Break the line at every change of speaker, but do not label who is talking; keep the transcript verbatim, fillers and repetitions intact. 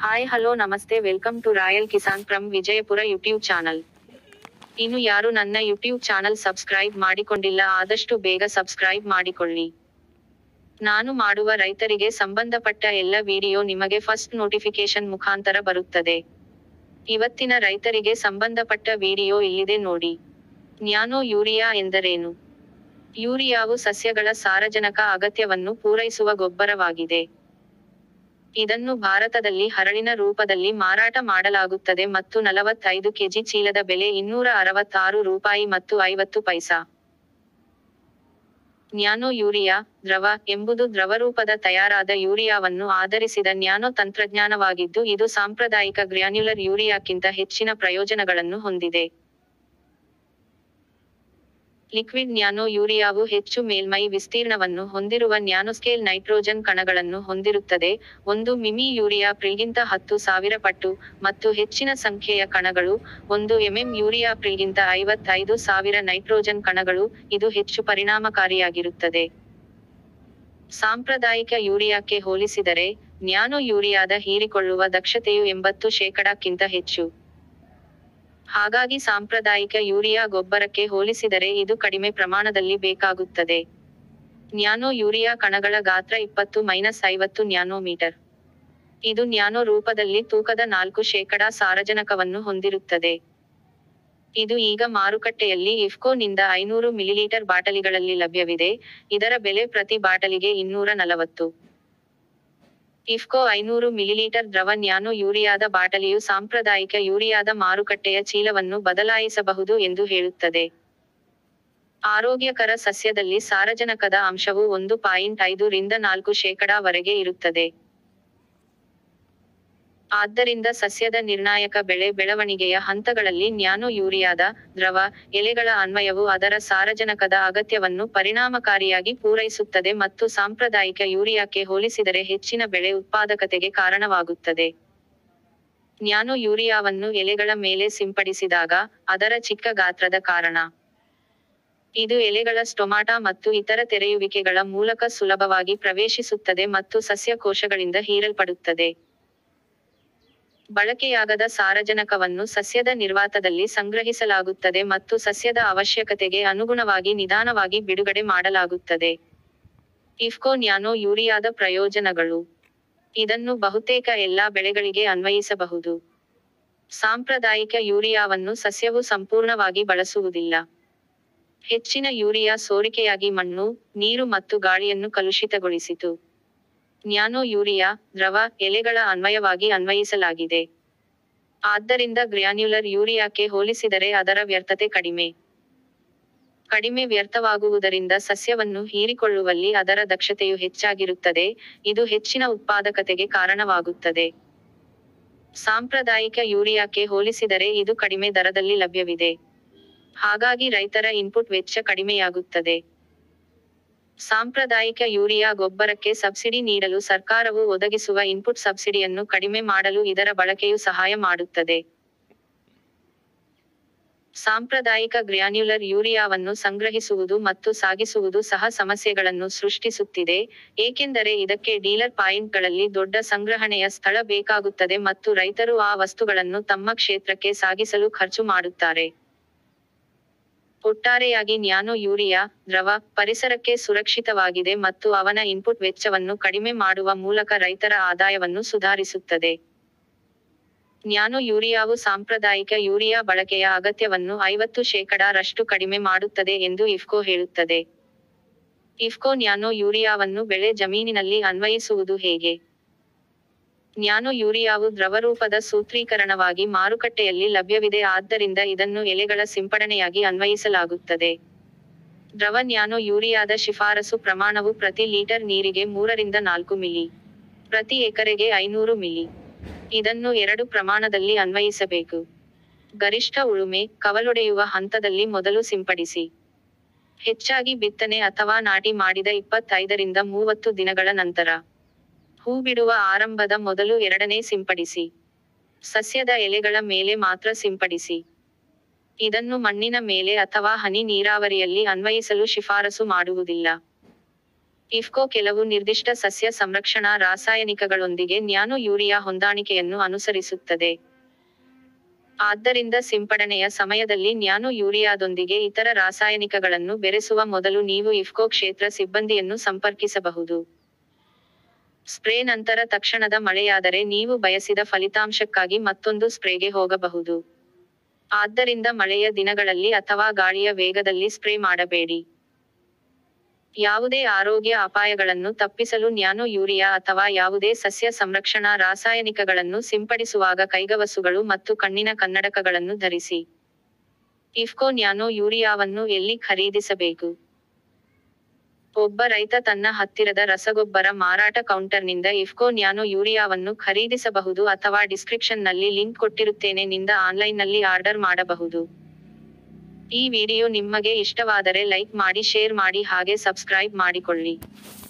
Hi hello ನಮಸ್ತೆ welcome to royal Kisan from Vijayapura YouTube channel. ಇನ್ನು ಯಾರು ನನ್ನ ಯೂಟ್ಯೂಬ್ ಚಾನಲ್ ಸಬ್ಸ್ಕ್ರೈಬ್ ಮಾಡಿಕೊಂಡಿಲ್ಲ ಆದಷ್ಟು ಬೇಗ ಸಬ್ಸ್ಕ್ರೈಬ್ ಮಾಡಿಕೊಳ್ಳಿ. ನಾನು ಮಾಡುವ ರೈತರಿಗೆ ಸಂಬಂಧಪಟ್ಟ ಎಲ್ಲ ವಿಡಿಯೋ ನಿಮಗೆ ಫಸ್ಟ್ ನೋಟಿಫಿಕೇಶನ್ ಮುಖಾಂತರ ಬರುತ್ತದೆ. ಇವತ್ತಿನ ರೈತರಿಗೆ ಸಂಬಂಧಪಟ್ಟ ವಿಡಿಯೋ ಇಲ್ಲಿದೆ ನೋಡಿ. ನ್ಯಾನೋ ಯೂರಿಯಾ ಎಂದರೇನು? ಯೂರಿಯಾವು ಸಸ್ಯಗಳ ಸಾರಜನಕ ಅಗತ್ಯವನ್ನು ಪೂರೈಸುವ ಗೊಬ್ಬರವಾಗಿದೆ. ಇದನ್ನು ಭಾರತದಲ್ಲಿ ಹರಳಿನ ರೂಪದಲ್ಲಿ ಮಾರಾಟ ಮಾಡಲಾಗುತ್ತದೆ ಮತ್ತು ನಲವತ್ತೈದು ಕೆಜಿ ಚೀಲದ ಬೆಲೆ ಇನ್ನೂರ ಅರವತ್ತಾರು ರೂಪಾಯಿ ಮತ್ತು ಐವತ್ತು ಪೈಸಾ. ನ್ಯಾನೋ ಯೂರಿಯಾ, ದ್ರವ, ಎಂಬುದು ದ್ರವರೂಪದ ತಯಾರಾದ ಯೂರಿಯಾವನ್ನು ಆಧರಿಸಿದ ನ್ಯಾನೋ ತಂತ್ರಜ್ಞಾನವಾಗಿದ್ದು ಇದು ಸಾಂಪ್ರದಾಯಿಕ ಗ್ರ್ಯಾನ್ಯುಲರ್ ಯೂರಿಯಾಕ್ಕಿಂತ ಹೆಚ್ಚಿನ ಪ್ರಯೋಜನಗಳನ್ನು ಹೊಂದಿದೆ. ಲಿಕ್ವಿಡ್ ನ್ಯಾನೋ ಯೂರಿಯಾವು ಹೆಚ್ಚು ಮೇಲ್ಮೈ ವಿಸ್ತೀರ್ಣವನ್ನು ಹೊಂದಿರುವ ನ್ಯಾನೋಸ್ಕೇಲ್ ನೈಟ್ರೋಜನ್ ಕಣಗಳನ್ನು ಹೊಂದಿರುತ್ತದೆ, ಒಂದು ಮಿಮಿ ಯೂರಿಯಾ ಪ್ರಿಲ್ಗಿಂತ ಹತ್ತು ಸಾವಿರ ಪಟ್ಟು, ಮತ್ತು ಹೆಚ್ಚಿನ ಸಂಖ್ಯೆಯ ಕಣಗಳು, ಒಂದು ಎಂಎಂ ಯೂರಿಯಾ ಪ್ರಿಲ್ಗಿಂತ ಐವತ್ತೈದು ಸಾವಿರ ನೈಟ್ರೋಜನ್ ಕಣಗಳು, ಇದು ಹೆಚ್ಚು ಪರಿಣಾಮಕಾರಿಯಾಗಿರುತ್ತದೆ. ಸಾಂಪ್ರದಾಯಿಕ ಯೂರಿಯಾಕ್ಕೆ ಹೋಲಿಸಿದರೆ, ನ್ಯಾನೋ ಯೂರಿಯಾದ ಹೀರಿಕೊಳ್ಳುವ ದಕ್ಷತೆಯು ಎಂಬತ್ತು ಶೇಕಡಾಕ್ಕಿಂತ ಹೆಚ್ಚು. ಹಾಗಾಗಿ ಸಾಂಪ್ರದಾಯಿಕ ಯೂರಿಯಾ ಗೊಬ್ಬರಕ್ಕೆ ಹೋಲಿಸಿದರೆ ಇದು ಕಡಿಮೆ ಪ್ರಮಾಣದಲ್ಲಿ ಬೇಕಾಗುತ್ತದೆ. ನ್ಯಾನೋ ಯೂರಿಯಾ ಕಣಗಳ ಗಾತ್ರ ಇಪ್ಪತ್ತು ಐವತ್ತು ನ್ಯಾನೋಮೀಟರ್. ಇದು ನ್ಯಾನೋ ರೂಪದಲ್ಲಿ ತೂಕದ ನಾಲ್ಕು ಶೇಕಡಾ ಸಾರಜನಕವನ್ನು ಹೊಂದಿರುತ್ತದೆ. ಇದು ಈಗ ಮಾರುಕಟ್ಟೆಯಲ್ಲಿ ಇಫ್ಕೋ ನಿಂದ ಐನೂರು ಮಿಲಿಲೀಟರ್ ಬಾಟಲಿಗಳಲ್ಲಿ ಲಭ್ಯವಿದೆ, ಇದರ ಬೆಲೆ ಪ್ರತಿ ಬಾಟಲಿಗೆ ಇನ್ನೂರ ನಲವತ್ತು. ಇಫ್ಕೋ ಐನೂರು ಮಿಲಿಲೀಟರ್ ದ್ರವ ನ್ಯಾನೋ ಯೂರಿಯಾದ ಬಾಟಲಿಯು ಸಾಂಪ್ರದಾಯಿಕ ಯೂರಿಯಾದ ಮಾರುಕಟ್ಟೆಯ ಚೀಲವನ್ನು ಬದಲಾಯಿಸಬಹುದು ಎಂದು ಹೇಳುತ್ತದೆ. ಆರೋಗ್ಯಕರ ಸಸ್ಯದಲ್ಲಿ ಸಾರಜನಕದ ಅಂಶವು ಒಂದು ಪಾಯಿಂಟ್ ಐದು ರಿಂದ ನಾಲ್ಕು ಶೇಕಡಾ ವರೆಗೆ ಇರುತ್ತದೆ. ಆದ್ದರಿಂದ ಸಸ್ಯದ ನಿರ್ಣಾಯಕ ಬೆಳೆ ಬೆಳವಣಿಗೆಯ ಹಂತಗಳಲ್ಲಿ ನ್ಯಾನೋ ಯೂರಿಯಾದ, ದ್ರವ, ಎಲೆಗಳ ಅನ್ವಯವು ಅದರ ಸಾರಜನಕದ ಅಗತ್ಯವನ್ನು ಪರಿಣಾಮಕಾರಿಯಾಗಿ ಪೂರೈಸುತ್ತದೆ ಮತ್ತು ಸಾಂಪ್ರದಾಯಿಕ ಯೂರಿಯಾಕ್ಕೆ ಹೋಲಿಸಿದರೆ ಹೆಚ್ಚಿನ ಬೆಳೆ ಉತ್ಪಾದಕತೆಗೆ ಕಾರಣವಾಗುತ್ತದೆ. ನ್ಯಾನೋ ಯೂರಿಯಾವನ್ನು ಎಲೆಗಳ ಮೇಲೆ ಸಿಂಪಡಿಸಿದಾಗ, ಅದರ ಚಿಕ್ಕ ಗಾತ್ರದ ಕಾರಣ ಇದು ಎಲೆಗಳ ಸ್ಟೊಮಾಟಾ ಮತ್ತು ಇತರ ತೆರೆಯುವಿಕೆಗಳ ಮೂಲಕ ಸುಲಭವಾಗಿ ಪ್ರವೇಶಿಸುತ್ತದೆ ಮತ್ತು ಸಸ್ಯ ಕೋಶಗಳಿಂದ ಹೀರಲ್ಪಡುತ್ತದೆ. ಬಳಕೆಯಾಗದ ಸಾರಜನಕವನ್ನು ಸಸ್ಯದ ನಿರ್ವಾತದಲ್ಲಿ ಸಂಗ್ರಹಿಸಲಾಗುತ್ತದೆ ಮತ್ತು ಸಸ್ಯದ ಅವಶ್ಯಕತೆಗೆ ಅನುಗುಣವಾಗಿ ನಿಧಾನವಾಗಿ ಬಿಡುಗಡೆ ಮಾಡಲಾಗುತ್ತದೆ. ಇಫ್ಕೋ ನ್ಯಾನೋ ಯೂರಿಯಾದ ಪ್ರಯೋಜನಗಳು. ಇದನ್ನು ಬಹುತೇಕ ಎಲ್ಲಾ ಬೆಳೆಗಳಿಗೆ ಅನ್ವಯಿಸಬಹುದು. ಸಾಂಪ್ರದಾಯಿಕ ಯೂರಿಯಾವನ್ನು ಸಸ್ಯವು ಸಂಪೂರ್ಣವಾಗಿ ಬಳಸುವುದಿಲ್ಲ. ಹೆಚ್ಚಿನ ಯೂರಿಯಾ ಸೋರಿಕೆಯಾಗಿ ಮಣ್ಣು, ನೀರು ಮತ್ತು ಗಾಳಿಯನ್ನು ಕಲುಷಿತಗೊಳಿಸಿತು. ನ್ಯಾನೋ ಯೂರಿಯಾ, ದ್ರವ, ಎಲೆಗಳ ಅನ್ವಯವಾಗಿ ಅನ್ವಯಿಸಲಾಗಿದೆ. ಆದ್ದರಿಂದ ಗ್ರ್ಯಾನ್ಯುಲರ್ ಯೂರಿಯಾಕ್ಕೆ ಹೋಲಿಸಿದರೆ ಅದರ ವ್ಯರ್ಥತೆ ಕಡಿಮೆ. ಕಡಿಮೆ ವ್ಯರ್ಥವಾಗುವುದರಿಂದ ಸಸ್ಯವನ್ನು ಹೀರಿಕೊಳ್ಳುವಲ್ಲಿ ಅದರ ದಕ್ಷತೆಯು ಹೆಚ್ಚಾಗಿರುತ್ತದೆ, ಇದು ಹೆಚ್ಚಿನ ಉತ್ಪಾದಕತೆಗೆ ಕಾರಣವಾಗುತ್ತದೆ. ಸಾಂಪ್ರದಾಯಿಕ ಯೂರಿಯಾಕ್ಕೆ ಹೋಲಿಸಿದರೆ ಇದು ಕಡಿಮೆ ದರದಲ್ಲಿ ಲಭ್ಯವಿದೆ. ಹಾಗಾಗಿ ರೈತರ ಇನ್ಪುಟ್ ವೆಚ್ಚ ಕಡಿಮೆಯಾಗುತ್ತದೆ. ಸಾಂಪ್ರದಾಯಿಕ ಯೂರಿಯಾ ಗೊಬ್ಬರಕ್ಕೆ ಸಬ್ಸಿಡಿ ನೀಡಲು ಸರ್ಕಾರವು ಒದಗಿಸುವ ಇನ್ಪುಟ್ ಸಬ್ಸಿಡಿಯನ್ನು ಕಡಿಮೆ ಮಾಡಲು ಇದರ ಬಳಕೆಯು ಸಹಾಯ ಮಾಡುತ್ತದೆ. ಸಾಂಪ್ರದಾಯಿಕ ಗ್ರ್ಯಾನ್ಯುಲರ್ ಯೂರಿಯಾವನ್ನು ಸಂಗ್ರಹಿಸುವುದು ಮತ್ತು ಸಾಗಿಸುವುದು ಸಹ ಸಮಸ್ಯೆಗಳನ್ನು ಸೃಷ್ಟಿಸುತ್ತಿದೆ, ಏಕೆಂದರೆ ಇದಕ್ಕೆ ಡೀಲರ್ ಪಾಯಿಂಟ್ಗಳಲ್ಲಿ ದೊಡ್ಡ ಸಂಗ್ರಹಣೆಯ ಸ್ಥಳ ಬೇಕಾಗುತ್ತದೆ ಮತ್ತು ರೈತರು ಆ ವಸ್ತುಗಳನ್ನು ತಮ್ಮ ಕ್ಷೇತ್ರಕ್ಕೆ ಸಾಗಿಸಲು ಖರ್ಚು ಮಾಡುತ್ತಾರೆ. ಒಟ್ಟಾರೆಯಾಗಿ ನ್ಯಾನೋ ಯೂರಿಯಾ, ದ್ರವ, ಪರಿಸರಕ್ಕೆ ಸುರಕ್ಷಿತವಾಗಿದೆ ಮತ್ತು ಅವನ ಇನ್ಪುಟ್ ವೆಚ್ಚವನ್ನು ಕಡಿಮೆ ಮಾಡುವ ಮೂಲಕ ರೈತರ ಆದಾಯವನ್ನು ಸುಧಾರಿಸುತ್ತದೆ. ನ್ಯಾನೋ ಯೂರಿಯಾವು ಸಾಂಪ್ರದಾಯಿಕ ಯೂರಿಯಾ ಬಳಕೆಯ ಅಗತ್ಯವನ್ನು ಐವತ್ತು ಶೇಕಡಾ ರಷ್ಟು ಕಡಿಮೆ ಮಾಡುತ್ತದೆ ಎಂದು ಇಫ್ಕೋ ಹೇಳುತ್ತದೆ. ಇಫ್ಕೋ ನ್ಯಾನೋ ಯೂರಿಯಾವನ್ನು ಬೆಳೆ ಜಮೀನಿನಲ್ಲಿ ಅನ್ವಯಿಸುವುದು ಹೇಗೆ? ನ್ಯಾನೋ ಯೂರಿಯಾವು ದ್ರವರೂಪದ ಸೂತ್ರೀಕರಣವಾಗಿ ಮಾರುಕಟ್ಟೆಯಲ್ಲಿ ಲಭ್ಯವಿದೆ ಆದ್ದರಿಂದ ಇದನ್ನು ಎಲೆಗಳ ಸಿಂಪಡಣೆಯಾಗಿ ಅನ್ವಯಿಸಲಾಗುತ್ತದೆ. ದ್ರವ ನ್ಯಾನೋ ಯೂರಿಯಾದ ಶಿಫಾರಸು ಪ್ರಮಾಣವು ಪ್ರತಿ ಲೀಟರ್ ನೀರಿಗೆ ಮೂರರಿಂದ ನಾಲ್ಕು ಮಿಲಿ. ಪ್ರತಿ ಎಕರೆಗೆ ಐನೂರು ಮಿಲಿ. ಇದನ್ನು ಎರಡು ಪ್ರಮಾಣದಲ್ಲಿ ಅನ್ವಯಿಸಬೇಕು. ಗರಿಷ್ಠ ಉಳುಮೆ, ಕವಲೊಡೆಯುವ ಹಂತದಲ್ಲಿ ಮೊದಲು ಸಿಂಪಡಿಸಿ. ಹೆಚ್ಚಾಗಿ ಬಿತ್ತನೆ ಅಥವಾ ನಾಟಿ ಮಾಡಿದ ಇಪ್ಪತ್ತೈದರಿಂದ ಮೂವತ್ತು ದಿನಗಳ ನಂತರ. ಹೂ ಬಿಡುವ ಆರಂಭದ ಮೊದಲು ಎರಡನೇ ಸಿಂಪಡಿಸಿ. ಸಸ್ಯದ ಎಲೆಗಳ ಮೇಲೆ ಮಾತ್ರ ಸಿಂಪಡಿಸಿ. ಇದನ್ನು ಮಣ್ಣಿನ ಮೇಲೆ ಅಥವಾ ಹನಿ ನೀರಾವರಿಯಲ್ಲಿ ಅನ್ವಯಿಸಲು ಶಿಫಾರಸು ಮಾಡುವುದಿಲ್ಲ. ಇಫ್ಕೋ ಕೆಲವು ನಿರ್ದಿಷ್ಟ ಸಸ್ಯ ಸಂರಕ್ಷಣಾ ರಾಸಾಯನಿಕಗಳೊಂದಿಗೆ ನ್ಯಾನೊ ಯೂರಿಯಾ ಹೊಂದಾಣಿಕೆಯನ್ನು ಅನುಸರಿಸುತ್ತದೆ. ಆದ್ದರಿಂದ ಸಿಂಪಡಣೆಯ ಸಮಯದಲ್ಲಿ ನ್ಯಾನೊ ಯೂರಿಯಾದೊಂದಿಗೆ ಇತರ ರಾಸಾಯನಿಕಗಳನ್ನು ಬೆರೆಸುವ ಮೊದಲು ನೀವು ಇಫ್ಕೋ ಕ್ಷೇತ್ರ ಸಿಬ್ಬಂದಿಯನ್ನು ಸಂಪರ್ಕಿಸಬಹುದು. ಸ್ಪ್ರೇ ನಂತರ ತಕ್ಷಣದ ಮಳೆಯಾದರೆ ನೀವು ಬಯಸಿದ ಫಲಿತಾಂಶಕ್ಕಾಗಿ ಮತ್ತೊಂದು ಸ್ಪ್ರೇಗೆ ಹೋಗಬಹುದು. ಆದ್ದರಿಂದ ಮಳೆಯ ದಿನಗಳಲ್ಲಿ ಅಥವಾ ಗಾಳಿಯ ವೇಗದಲ್ಲಿ ಸ್ಪ್ರೇ ಮಾಡಬೇಡಿ. ಯಾವುದೇ ಆರೋಗ್ಯ ಅಪಾಯಗಳನ್ನು ತಪ್ಪಿಸಲು ನ್ಯಾನೊ ಯೂರಿಯಾ ಅಥವಾ ಯಾವುದೇ ಸಸ್ಯ ಸಂರಕ್ಷಣಾ ರಾಸಾಯನಿಕಗಳನ್ನು ಸಿಂಪಡಿಸುವಾಗ ಕೈಗವಸುಗಳು ಮತ್ತು ಕಣ್ಣಿನ ಕನ್ನಡಕಗಳನ್ನು ಧರಿಸಿ. ಇಫ್ಕೋ ನ್ಯಾನೊ ಯೂರಿಯಾವನ್ನು ಎಲ್ಲಿ ಖರೀದಿಸಬೇಕು? ಒಬ್ಬ ರೈತ ತನ್ನ ಹತ್ತಿರದ ರಸಗೊಬ್ಬರ ಮಾರಾಟ ಕೌಂಟರ್ನಿಂದ ಇಫ್ಕೋ ನ್ಯಾನೊ ಯೂರಿಯಾವನ್ನು ಖರೀದಿಸಬಹುದು ಅಥವಾ ಡಿಸ್ಕ್ರಿಪ್ಷನ್ನಲ್ಲಿ ಲಿಂಕ್ ಕೊಟ್ಟಿರುತ್ತೇನೆ ನಿಂದ ಆನ್ಲೈನ್ನಲ್ಲಿ ಆರ್ಡರ್ ಮಾಡಬಹುದು. ಈ ವಿಡಿಯೋ ನಿಮಗೆ ಇಷ್ಟವಾದರೆ ಲೈಕ್ ಮಾಡಿ, ಶೇರ್ ಮಾಡಿ ಹಾಗೆ ಸಬ್ಸ್ಕ್ರೈಬ್ ಮಾಡಿಕೊಳ್ಳಿ.